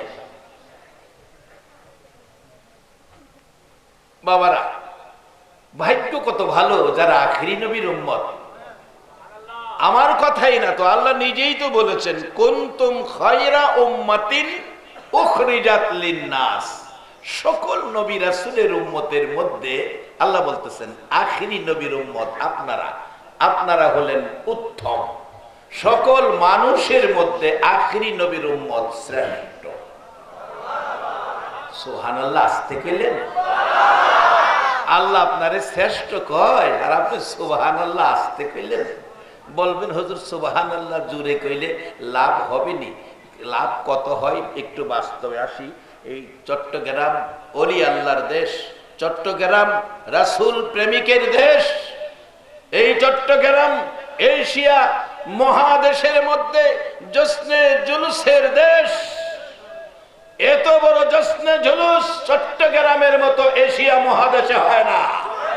বাবারা, ভাগ্য কত ভালো যারা আখিরি নবীর উম্মত। আমার কথাই না তো, আল্লাহ নিজেই তো বলেছেন কুনতুম খায়রা উম্মাতিন উখরিজাত লিন-নাস। সকল নবী রাসূলের উম্মতের মধ্যে আল্লাহ বলতেছেন আখিরি নবীর উম্মত আপনারা, আপনারা হলেন উত্তম। সকল মানুষের মধ্যে আখিরি নবীর উম্মত শ্রেষ্ঠ। সুবহানাল্লাহ। আসতে কইলেন? আল্লাহ আপনারে শ্রেষ্ঠ কয় আর আপনি সুবহানাল্লাহ আসতে কইলেন। বলবেন হুজুর সুবহানাল্লাহ জুড়ে কইলে লাভ হবে নি? লাভ কত হয় একটু বাস্তবে আসি। এই চট্টগ্রাম ওলি আল্লাহর দেশ, চট্টগ্রাম রাসূল প্রেমিকের দেশ, এই চট্টগ্রাম এশিয়া মহাদেশের মধ্যে জশ্নে জুলুসের দেশ। এত বড় জশ্নে জুলুস চট্টগ্রামের মতো এশিয়া মহাদেশে হয় না।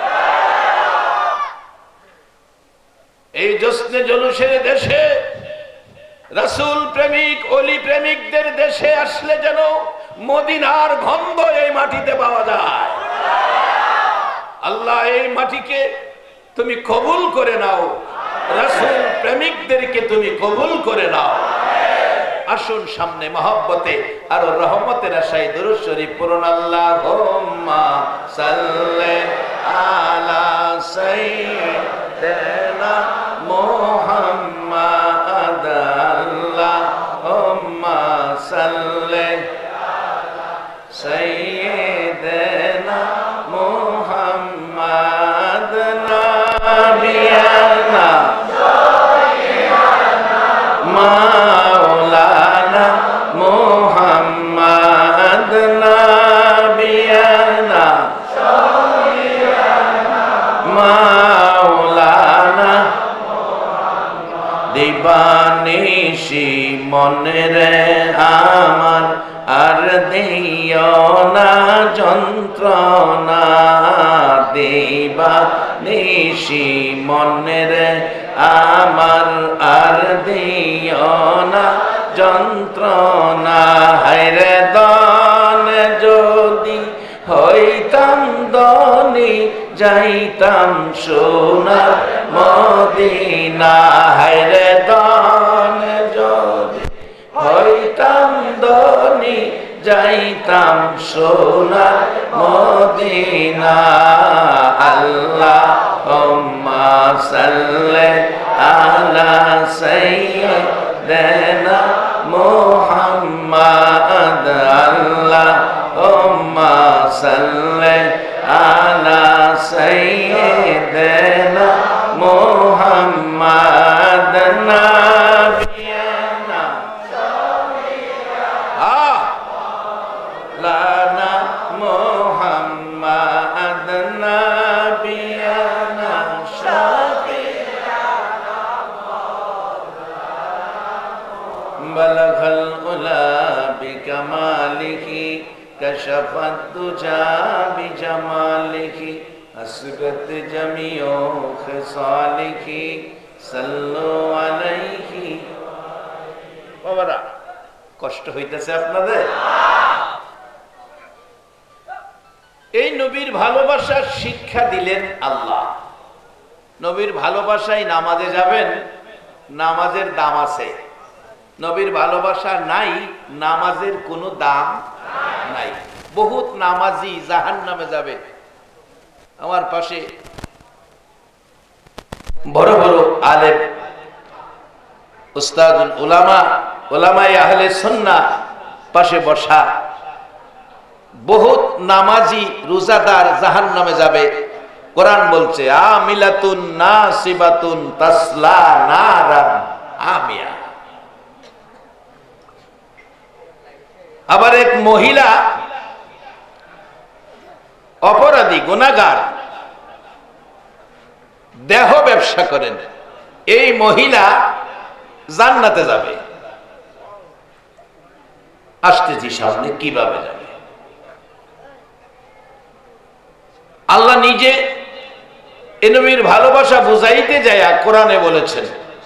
এই জশ্নে জুলুসের দেশে রাসূল প্রেমিক ওলি প্রেমিকদের দেশে আসলে যেন মদিনার গন্ধ এই মাটিতে পাওয়া যায়। আল্লাহ এই মাটিকে তুমি কবুল করে নাও, রাসূল প্রেমিকদেরকে তুমি কবুল করে নাও। আসুন সামনে মহব্বতে আর রহমতের আশায় দুরূদ শরীফ পড়ুন। আল্লাহুম্মা সাল্লি আলা সাইয়্যিদিনা দিবানিশি মনে রে আমার আর দিও না যন্ত্রণা দিবানিশি মনে রে আমার আর দিও না যন্ত্রণা হায়রে দান যদি হইতাম ধনী যাইতাম সোনার মদিনা হায়রে দান যদি হইতাম ধনী যাইতাম সোনার মদিনা আল্লাহুম্মা সাল্লি আলা সাইয়্যিদিনা মুহাম্মাদ আল্লাহুম্মা সাল্লি আলা সাইয়্যিদিনা মুহাম্মাদ নাবিয়ানা লানা মুহাম্মাদ নাবিয়ানা শাফিয়ানা বালাগাল উলা বিকামালিহি কশফাত দুজা বিজামালিহি আসরত জামিউ খিসালিহি সাল্লু আলাইহি। বাবারা কষ্ট হইতেছে আপনাদের? এই নবীর ভালোবাসার শিক্ষা দিলেন আল্লাহ। নবীর ভালোবাসায় নামাজে যাবেন, নামাজের দাম আছে। নবীর ভালোবাসা নাই, নামাজের কোনো দাম নাই। বহুত নামাজি জাহান্নামে যাবে। আমার পাশে বড় বড় আলেম, উস্তাদুল উলামা, উলামায়ে আহলে সুন্নাহ পাশে বসা, বহুত নামাজি রোজাদার জাহান্নামে যাবে। কোরআন বলছে আমিলাতুন নাসিবাতুন তাসলা নারান আমিয়া। আবার এক মহিলা অপরাধী গুনাহগার, দেহ ব্যবসা করেন, এই মহিলা জান্নাতে যাবে। আসতেছি সামনে, কিভাবে যাবে? আল্লাহ নিজে এ নবীর ভালোবাসা বুঝাইতে যায় কোরআনে বলেছেন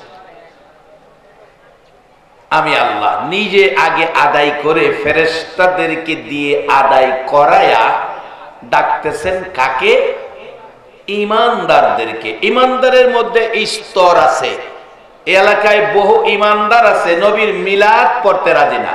আমি আল্লাহ নিজে আগে আদায় করে ফেরেশতাদেরকে দিয়ে আদায় করায়া ডাকতেছেন কাকে? ইমানদারদেরকে। ইমানদারের মধ্যে স্তর আছে। এই এলাকায় বহু ইমানদার আছে নবীর মিলাদ পড়তে রাজি না।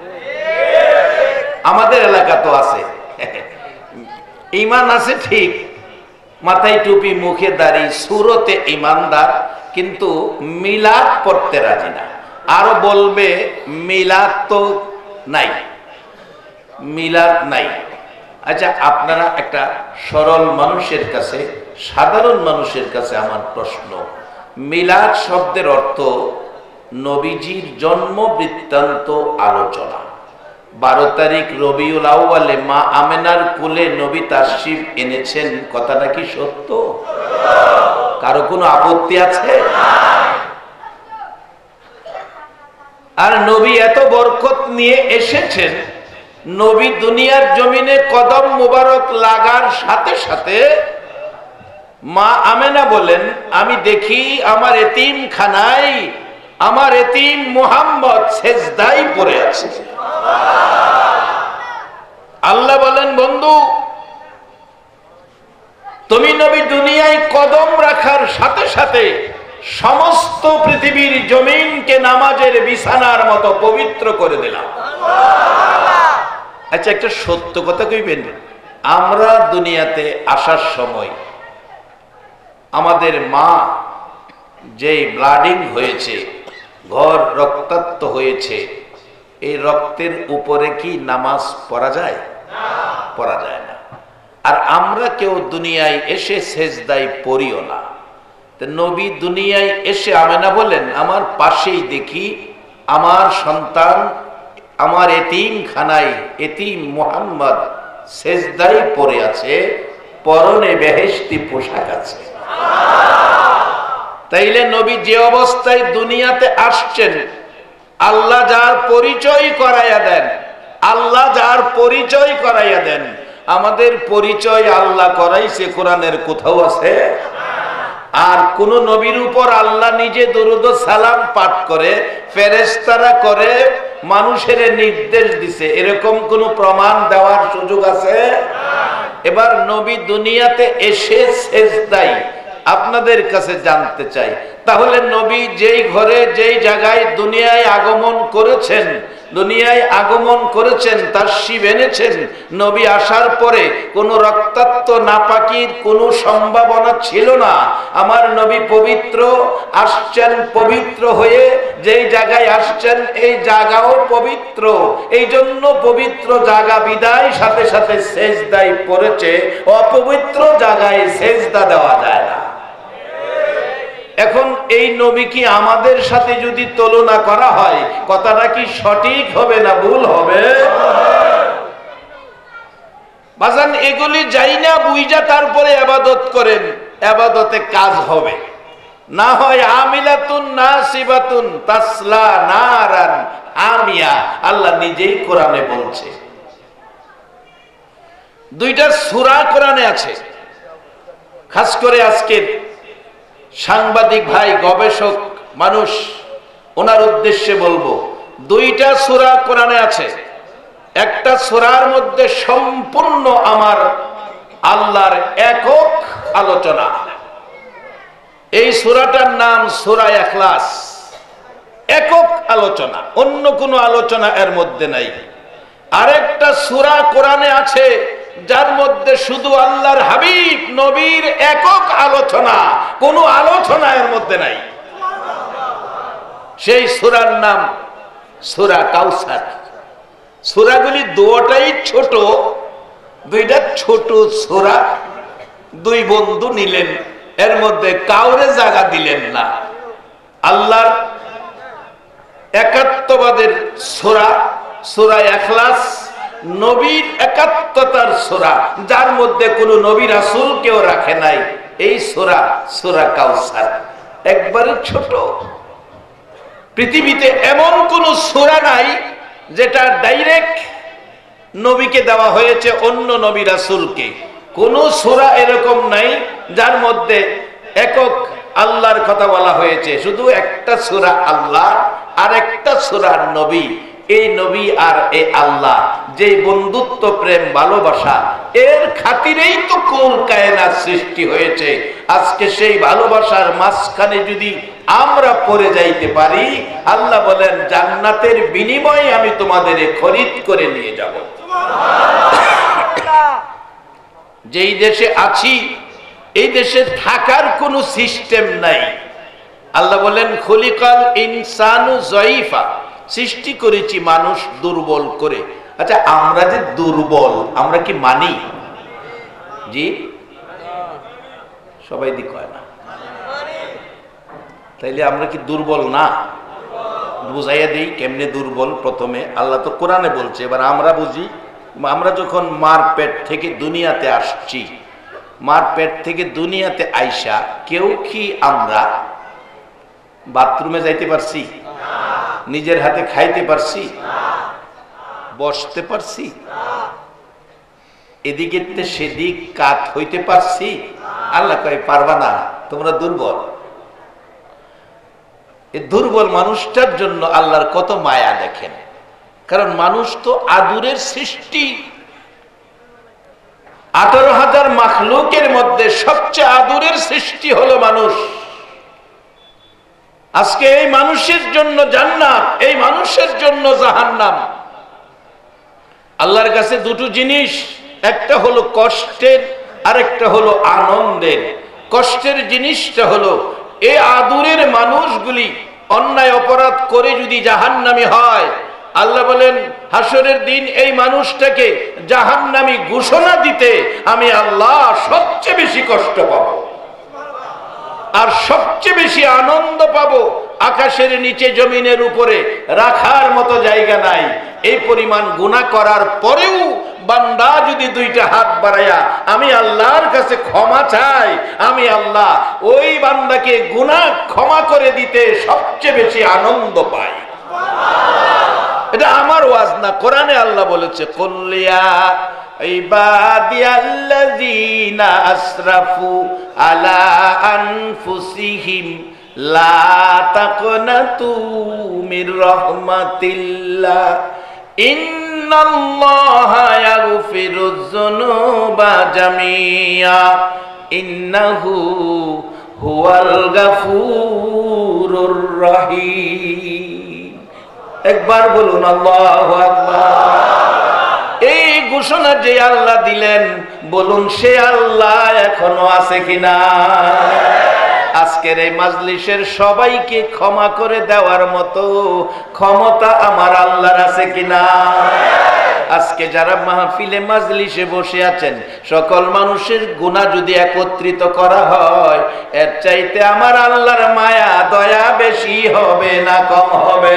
আমাদের এলাকা তো আছে, ইমান আছে ঠিক, মাথায় টুপি, মুখে দাড়ি, সুরতে ইমানদার, কিন্তু মিলাদ পড়তে রাজি না। আরো বলবে মিলাদ তো নাই, মিলাদ নাই। আচ্ছা, আপনারা একটা সরল মানুষের কাছে, সাধারণ মানুষের কাছে আমার প্রশ্ন, মিলাদ শব্দের অর্থ নবীজির জন্ম বৃত্তান্ত আলোচনা। 12 তারিখ রবিউল আউয়ালে মা আমেনার কোলে নবী তাশরিফ এনেছেন, কথাটা কি সত্য? কারো কোনো আপত্তি আছে? আর নবী এত বরকত নিয়ে এসেছেন, নবী দুনিয়ার জমিনে কদম মুবারক লাগার সাথে সাথে মা আমেনা বলেন আমি দেখি আমার এতিমখানায় আমার এতিম মুহাম্মদ সেজদায় পড়ে আছে। আল্লাহ বলেন বন্ধু, তুমি নবী দুনিয়ায় কদম রাখার সাথে সাথে সমস্ত পৃথিবীর জমিনকে নামাজের বিছানার মতো পবিত্র করে দিলাম। আচ্ছা, একটা সত্য কথা কইবেন, আমরা দুনিয়াতে আসার সময় আমাদের মা যে ব্লাডিং হয়েছে, ঘর রক্তাক্ত হয়েছে, এই রক্তের উপরে কি নামাজ পড়া যায়? পড়া যায় না। আর আমরা কেউ দুনিয়ায় এসে সেজদায় পড়িও না। নবী দুনিয়ায় এসে আমেনা বলেন আমার পাশেই দেখি আমার সন্তান আমার এতিমখানায় এতিম মুহাম্মদ সেজদায় পড়ে আছে, পরনে বেহেশতি পোশাক আছে। তাইলে নবী যে অবস্থায় দুনিয়াতে আসছেন, আল্লাহ যার পরিচয় করাইয়া দেন, আল্লাহ যার পরিচয় করাইয়া দেন, আমাদের পরিচয় আল্লাহ করাইছে কোরআনের কোথাও আছে? আর কোন নবীর উপর আল্লাহ নিজে দরুদ ও সালাম পাঠ করে, ফেরেশতারা করে, মানুষের নির্দেশ দিছে, এরকম কোন প্রমাণ দেওয়ার সুযোগ আছে? এবার নবী দুনিয়াতে এসে সেজদায় আপনাদের কাছে জানতে চাই, তাহলে নবী যেই ঘরে যেই জায়গায় দুনিয়ায় আগমন করেছেন, দুনিয়ায় আগমন করেছেন, তাশরীফ এনেছেন, নবী আসার পরে কোনো রক্তাক্ত নাপাকির কোনো সম্ভাবনা ছিল না। আমার নবী পবিত্র, আসছেন পবিত্র হয়ে, যেই জায়গায় আসছেন এই জায়গাও পবিত্র, এই জন্য পবিত্র জায়গা বিদায় সাথে সাথে সেজদায় পড়েছে, অপবিত্র জায়গায় সেজদা দেওয়া যায় না। এখন এই নবী কি আমাদের সাথে যদি তুলনা করা হয়, কথাটা কি সঠিক হবে না ভুল হবে? বাজান, এগুলি যাই না বুঝা তারপরে ইবাদত করেন, ইবাদতে কাজ হবে না। হয় আমিলাতুন নাসিবাতুন তাসলা নারান আমিয়া, আল্লাহ নিজেই কোরআনে বলছে। দুইটা সূরা কোরআনে আছে। খাস করে আজকে সাংবাদিক ভাই, গবেষক মানুষ, ওনার উদ্দেশ্যে বলবো, দুইটা সূরা কোরআনে আছে। একটা সূরার মধ্যে সম্পূর্ণ আমার আল্লাহর একক আলোচনা। এই সূরাটার নাম সূরা ইখলাস, একক আলোচনা, অন্য কোনো আলোচনা এর মধ্যে নাই। আরেকটা সূরা কোরআনে আছে যার মধ্যে শুধু আল্লাহর হাবিব নবীর একক আলোচনা, কোনো আলোচনা এর মধ্যে নাই। সেই সূরার নাম সূরা কাউসার। সূরাগুলি দুটাই ছোট, দুইটা ছোট সূরা, দুই বন্ধু নিলেন, এর মধ্যে কাউরে জায়গা দিলেন না। আল্লাহর একাত্মবাদের সূরা, সূরা ইখলাস, নবীর একাত্মতার সূরা, যার মধ্যে কোনো নবী রাসূল কেউ রাখে নাই। এই সূরা সূরা কাউসার একবারে ছোট। পৃথিবীতে এমন কোন সূরা নাই যেটা ডাইরেক্ট নবীকে দেওয়া হয়েছে অন্য নবী রাসূলকে। কোন সূরা এরকম নাই যার মধ্যে একক আল্লাহর কথা বলা হয়েছে। শুধু একটা সূরা আল্লাহ আর একটা সূরা নবী। এই নবী আর এই আল্লাহ যে বন্ধুত্ব, প্রেম, ভালোবাসা, এর খাতিরেই তো কুল কায়নাত সৃষ্টি হয়েছে। আজকে সেই ভালোবাসার মাঝখানে যদি আমরা পড়ে যাইতে পারি, আল্লাহ বলেন জান্নাতের বিনিময়ে আমি তোমাদের খরিদ করে নিয়ে যাব। যেই দেশে আছি এই দেশে থাকার কোনো সিস্টেম নাই। আল্লাহ বলেন খুলিকাল ইনসানু যায়ীফা, সৃষ্টি করেছি মানুষ দুর্বল করে। আচ্ছা, আমরা যে দুর্বল, আমরা কি মানি? জি, সবাই দি কয় না। তাইলে আমরা কি দুর্বল না? বুঝাইয়া দিই কেমনে দুর্বল। প্রথমে আল্লাহ তো কোরআনে বলছে, এবার আমরা বুঝি। আমরা যখন মার পেট থেকে দুনিয়াতে আসছি, মার পেট থেকে দুনিয়াতে আইসা কেউ কি আমরা বাথরুমে যাইতে পারছি? নিজের হাতে খাইতে পারছি? বসতে পারছি? এদিকে সেদিক কাত হইতে পারছি? আল্লাহ কয় পারবা না, তোমরা দুর্বল। এই দুর্বল মানুষটার জন্য আল্লাহর কত মায়া দেখেন। কারণ মানুষ তো আদুরের সৃষ্টি। 18,000 মাখলুকের মধ্যে সবচেয়ে আদুরের সৃষ্টি হলো মানুষ। আজকে এই মানুষের জন্য জান্নাত, এই মানুষের জন্য জাহান্নাম। আল্লাহর কাছে দুটো জিনিস, একটা হলো কষ্টের, আরেকটা হলো আনন্দের। কষ্টের জিনিসটা হলো এই আদুরের মানুষগুলি অন্যায় অপরাধ করে যদি জাহান্নামী হয়, আল্লাহ বলেন হাসরের দিন এই মানুষটাকে জাহান্নামী ঘোষণা দিতে আমি আল্লাহ সবচেয়ে বেশি কষ্ট পাবো আর সবচেয়ে বেশি আনন্দ পাবো। আকাশের নিচে জমিনের উপরে রাখার মতো জায়গা নাই। এই পরিমাণ গুনাহ করার পরেও বান্দা যদি দুইটা হাত বাড়ায়া আমি আল্লাহর কাছে ক্ষমা চাই, আমি আল্লাহ ওই বান্দাকে গুনাহ ক্ষমা করে দিতে সবচেয়ে বেশি আনন্দ পাই। এটা আমার ওয়াজ না, কোরআনে আল্লাহ বলেছে কুল্লিয়া ইবাদিয়াল্লাযীনা আসরাফু আলা আনফুসিহিম লা তাকনাতু মির রাহমাতিল্লাহ ইন্নাল্লাহা ইয়াগফিরুয যুনুবা জামিআ ইন্নাহু হুয়াল গাফুরুর রহিম। একবার বলুন আল্লাহু আকবার। এই ঘোষণা যে আল্লাহ দিলেন, বলুন সে আল্লাহ এখনো আছে কিনা? আজকের এই মাজলিসের সবাইকে ক্ষমা করে দেওয়ার মতো ক্ষমতা আমার আল্লাহর আছে কিনা? আজকে যারা মাহফিলে মাজলিসে বসে আছেন, সকল মানুষের গুনাহ যদি একত্রিত করা হয়, এর চাইতে আমার আল্লাহর মায়া দয়া বেশি হবে না কম হবে?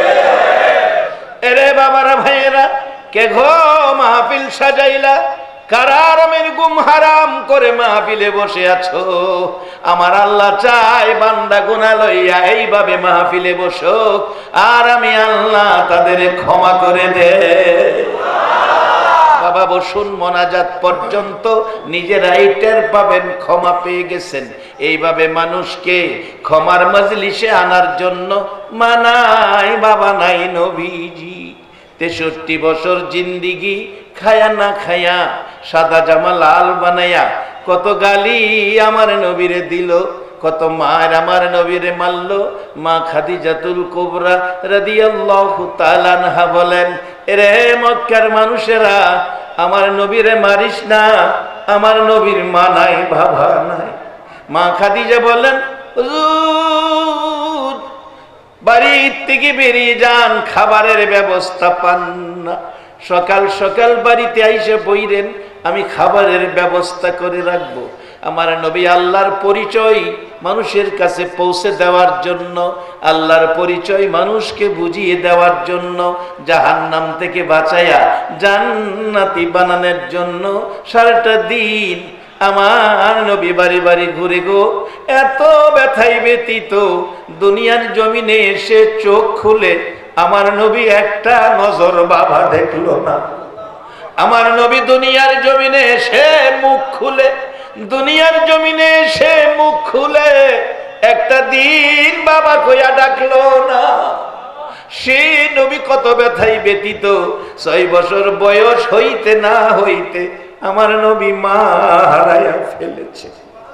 এরে বাবারা ভাইয়েরা, কে গো মাহফিল সাজাইলা, কারা আরামের ঘুম হারাম করে মাহফিলে বসে আছো? আমার আল্লাহ চায় বান্দা গুনাহ লইয়া এইভাবে মাহফিলে বসুক, আর আমি আল্লাহ তাদের ক্ষমা করে দে। বাবা বসুন, মোনাজাত পর্যন্ত নিজেরাই টের পাবেন ক্ষমা পেয়ে গেছেন। এইভাবে মানুষকে ক্ষমার মজলিসে আনার জন্য মানায় বাবা নাই নবীজি। 63 বছর জিন্দিগি খায়া না খায়া, সাদা জামা লাল বানায়া কত গালি আমার নবীরে দিল, কত মার আমার নবীরে মারল। মা খাদিজাতুল কুবরা রাদিয়াল্লাহু তাআলা আনহা বলেন, এরে মক্কার মানুষেরা, আমার নবীরে মারিস না, আমার নবীর মা নাই বাবা নাই। মা খাদিজা বলেন, হুজুর বাড়ির থেকে বেরিয়ে যান, খাবারের ব্যবস্থা পান না, সকাল সকাল বাড়িতে আইসে বইরেন, আমি খাবারের ব্যবস্থা করে রাখবো। আমার নবী আল্লাহর পরিচয় মানুষের কাছে পৌঁছে দেওয়ার জন্য, আল্লাহর পরিচয় মানুষকে বুঝিয়ে দেওয়ার জন্য, জাহান্নাম থেকে বাঁচায়া জান্নাতি বানানোর জন্য সারাটা দিন আমার নবী বাড়ি বাড়ি ঘুরে গো। এত ব্যথায় ব্যতীত দুনিয়ার জমিনে এসে চোখ খুলে আমার নবী একটা নজর বাবা দেখলো না। আমার নবী দুনিয়ার জমিনে এসে মুখ খুলে, দুনিয়ার জমিনে এসে মুখ খুলে একটা দিন বাবা কইয়া ডাকলো না। সে নবী কত ব্যথায় ব্যতীত, 6 বছর বয়স হইতে না হইতে আমার নবী মা হারায়া ফেলেছে।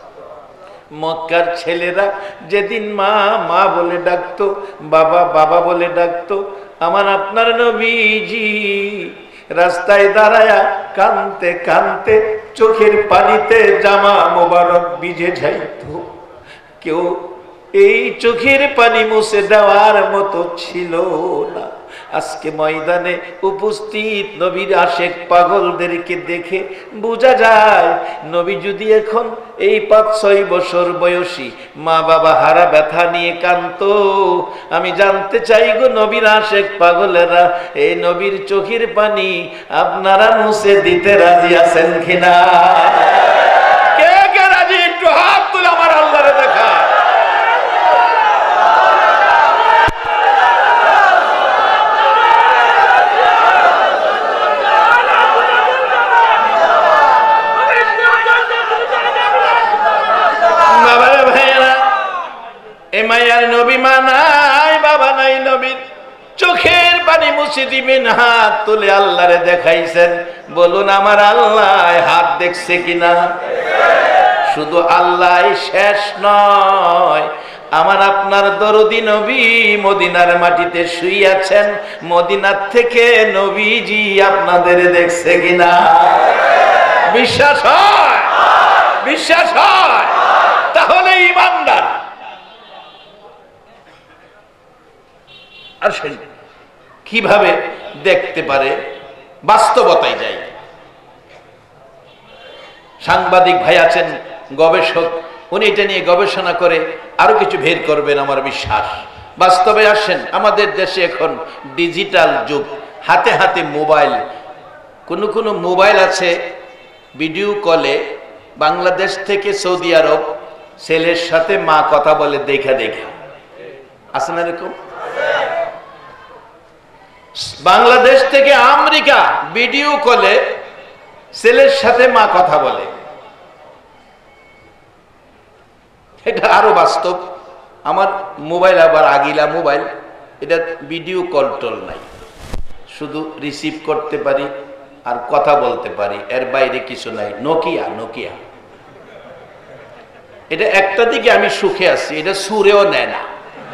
মক্কার ছেলেরা যেদিন মা মা বলে ডাকতো, বাবা বাবা বলে ডাকতো, আমার আপনার নবীজি রাস্তায় দাঁড়ায়া কানতে কানতে চোখের পানিতে জামা মোবারক ভিজে যাইত। কেউ এই চোখের পানি মুছে দেওয়ার মতো ছিল না। আজকে ময়দানে উপস্থিত নবীর আশেক পাগলদেরকে দেখে বোঝা যায়, নবী যদি এখন এই 5-6 বছর বয়সী মা বাবা হারা ব্যথা নিয়ে কাঁদতো, আমি জানতে চাই গো নবীর আশেক পাগলেরা, এই নবীর চোখের পানি আপনারা মুছে দিতে রাজি আছেন কিনা? কে কে রাজি? একটু হাত তুলে আমার আল্লাহরে দেখা। মায়ার নবী মা নাই বাবা নাই, নবীর চোখের পানি মুছে দিবেন, হাত তুলে আল্লাহরে দেখাইছেন। বলুন আমার আল্লাহ হাত দেখছে কিনা? শুধু আল্লাহ শেষ নয়, আমার আপনার দরদি নবী মদিনার মাটিতে শুইয়াছেন, মদিনার থেকে নবীজি আপনাদের দেখছে কিনা? বিশ্বাস হয়? বিশ্বাস হয়? তাহলে ঈমানদার। আর সেই কিভাবে দেখতে পারে? বাস্তবতায় যাই। সাংবাদিক ভাই আছেন, গবেষক, উনি এটা নিয়ে গবেষণা করে আরো কিছু বের করবেন আমার বিশ্বাস। বাস্তবে আসেন, আমাদের দেশে এখন ডিজিটাল যুগ, হাতে হাতে মোবাইল, কোন মোবাইল আছে ভিডিও কলে বাংলাদেশ থেকে সৌদি আরব ছেলের সাথে মা কথা বলে দেখা দেখা, আছে না এরকম? বাংলাদেশ থেকে আমেরিকা ভিডিও কলে ছেলের সাথে মা কথা বলে, এটা আরো বাস্তব। আমার মোবাইল আবার আগিলা মোবাইল, এটা ভিডিও কল টল নাই, শুধু রিসিভ করতে পারি আর কথা বলতে পারি, এর বাইরে কিছু নাই। নোকিয়া, নোকিয়া, এটা একটা দিকে আমি সুখে আছি, এটা সুরেও নেয় না।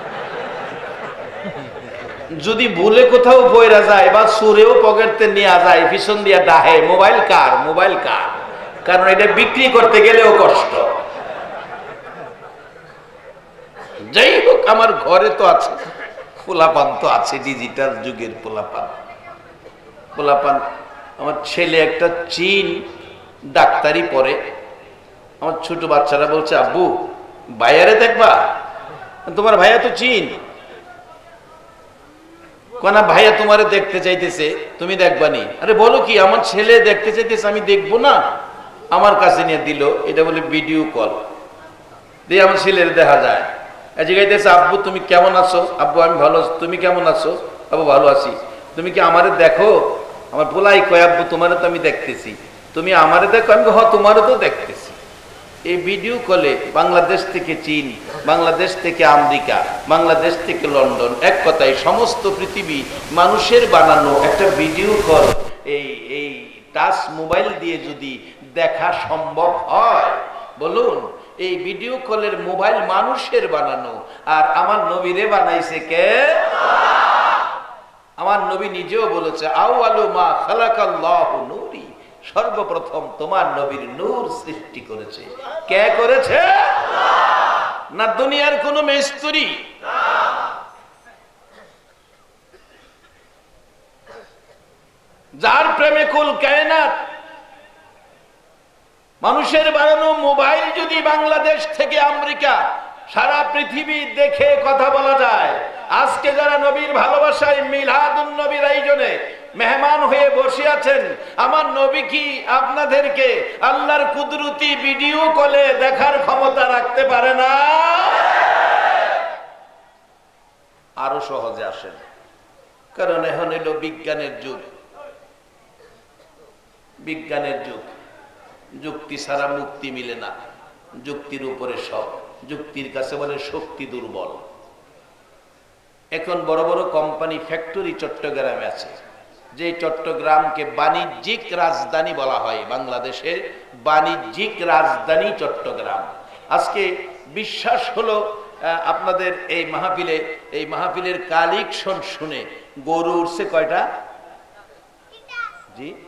যদি ভুলে কোথাও বইরা যায় বা সুরেও পকেটে নিয়ে যায়, পিছন দিয়া ডাহে মোবাইল কার, মোবাইল কার, কারণ এটা বিক্রি করতে গেলেও কষ্ট। যাই হোক, আমার ঘরে তো আছে, পোলাপান তো আছে, ডিজিটাল যুগের পোলাপান। আমার ছেলে একটা চীন ডাক্তারি পড়ে, আমার ছোট বাচ্চারা বলছে আব্বু ভাইয়ারে দেখবা, তোমার ভাইয়া তো চীন। কোনা ভাইয়া তোমারে দেখতে চাইতেছে, তুমি দেখবানি। আরে বলো কি, আমার ছেলে দেখতে চাইতেছে, আমি দেখবো না, আমার কাছে নিয়ে দিল। এটা বলে ভিডিও কল দিয়ে আমার ছেলের দেখা যায়। জিজ্ঞাসা, আব্বু তুমি কেমন আছো? আব্বু আমি ভালো আছি। তুমি কেমন আছো? আব্বু ভালো আছি। তুমি কি আমারে দেখো? আমার বলাই কয় আব্বু তোমারে তো আমি দেখতেছি, তুমি আমারে দেখো? আমি হ তোমারও তো দেখতেছি। এই ভিডিও কলে বাংলাদেশ থেকে চীন, বাংলাদেশ থেকে আমেরিকা, বাংলাদেশ থেকে লন্ডন, এক কথায় সমস্ত পৃথিবী মানুষের বানানো একটা ভিডিও কল। এই টাচ মোবাইল দিয়ে যদি দেখা সম্ভব হয়, বলুন এই ভিডিও কলের মোবাইল মানুষের বানানো, আর আমার নবীরে বানাইছে কে? আমার নবী নিজেও বলেছে আউয়ালু মা খালাকাল্লাহু নূরি, সর্বপ্রথম তোমার নবীর নূর সৃষ্টি করেছে। কে করেছে? না দুনিয়ার কোন মিস্ত্রি, যার প্রেমে কুল কায়নাত। মানুষের বানানো মোবাইল যদি বাংলাদেশ থেকে আমেরিকা সারা পৃথিবী দেখে কথা বলা যায়। আজকে যারা নবীর ভালোবাসায় মিলাদুন নবীর আয়োজনে মেহমান হয়ে বসে আছেন, আমার নবী কি আপনাদেরকে আল্লাহর কুদরতি ভিডিও কলে দেখার ক্ষমতা রাখতে পারে না? আরো সহজে আসেন, কারণ এখন এলো বিজ্ঞানের যুগ। বিজ্ঞানের যুগ, যুক্তি ছাড়া মুক্তি মিলে না, যুক্তির উপরে সব। যুক্তির কাছে বলে শক্তি দুর্বল। এখন বড় বড় কোম্পানি ফ্যাক্টরি চট্টগ্রামে আছে, যে চট্টগ্রামকে বাণিজ্যিক রাজধানী বলা হয়। বাংলাদেশের বাণিজ্যিক রাজধানী চট্টগ্রাম। আজকে বিশ্বাস হলো আপনাদের এই মাহফিলের কালেকশন শুনে গরু উঠছে কয়টা? জি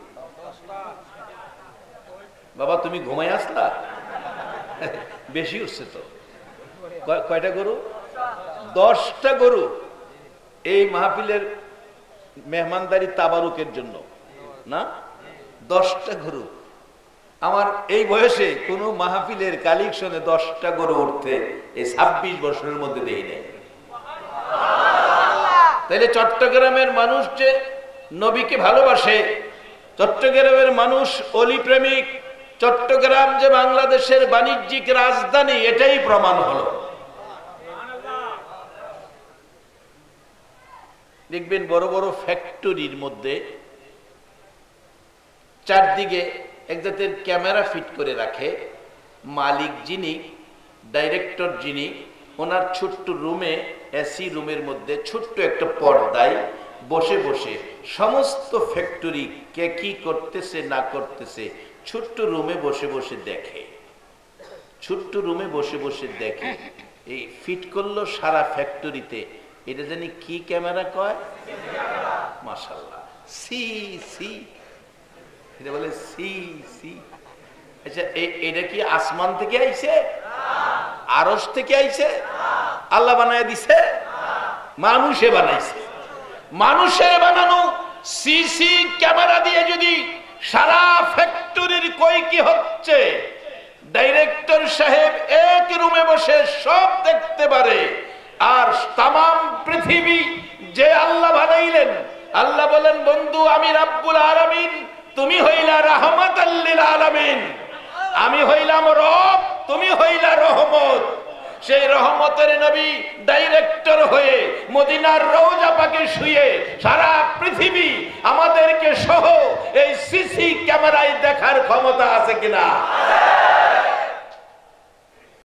বাবা তুমি ঘুমাই আসলা? বেশি উঠছে তো। কয়টা গরু? 10টা গরু এই মাহফিলের মেহমানদারি তাবারুকের জন্য না? 10টা গরু। আমার এই বয়সে কোন মাহফিলের কালেকশনে 10টা গরু উঠতে এই 26 বছরের মধ্যে দেই নাই। তাইলে চট্টগ্রামের মানুষ যে নবীকে ভালোবাসে, চট্টগ্রামের মানুষ অলি প্রেমিক, চট্টগ্রাম যে বাংলাদেশের বাণিজ্যিক রাজধানী, এটাই প্রমাণ হলো। দেখবেন বড় বড় ফ্যাক্টরির মধ্যে চারদিকে এক জাতের ক্যামেরা ফিট করে রাখে। মালিক যিনি, ডাইরেক্টর যিনি, ওনার ছোট্ট রুমে, এসি রুমের মধ্যে ছোট্ট একটা পর্দায় বসে বসে সমস্ত ফ্যাক্টরি কে কি করতেছে না করতেছে ছোট্ট রুমে বসে বসে দেখে। ছোট্ট রুমে বসে বসে দেখে। এই ফিট করলো সারা ফ্যাক্টরিতে। এটা জানি কি ক্যামেরা কয়? মাশাআল্লাহ, সি সি, এটা বলে সি সি। আচ্ছা এটা কি আসমান থেকে আইছে? আরশ থেকে আইছে? আল্লাহ বানায় দিছে? মানুষে বানাইছে। মানুষের বানানো সিসি ক্যামেরা দিয়ে যদি সারা ফ্যাক্টরির কই কি হচ্ছে ডাইরেক্টর সাহেব এক রুমে বসে সব দেখতে পারে, আর তাম পৃথিবী যে আল্লাহ বানাইলেন আল্লাহ বলেন বন্ধু আমি রাব্বুল আলামিন, তুমি হইলা রাহমাতাল লিল আলামিন। আমি হইলাম রব, তুমি হইলা রহমত। সেই রহমতের নবী ডাইরেক্টর হয়ে মদিনার রওজা পাকে শুয়ে সারা পৃথিবী আমাদেরকে সহ এই সিসি ক্যামেরায় দেখার ক্ষমতা আছে কিনা?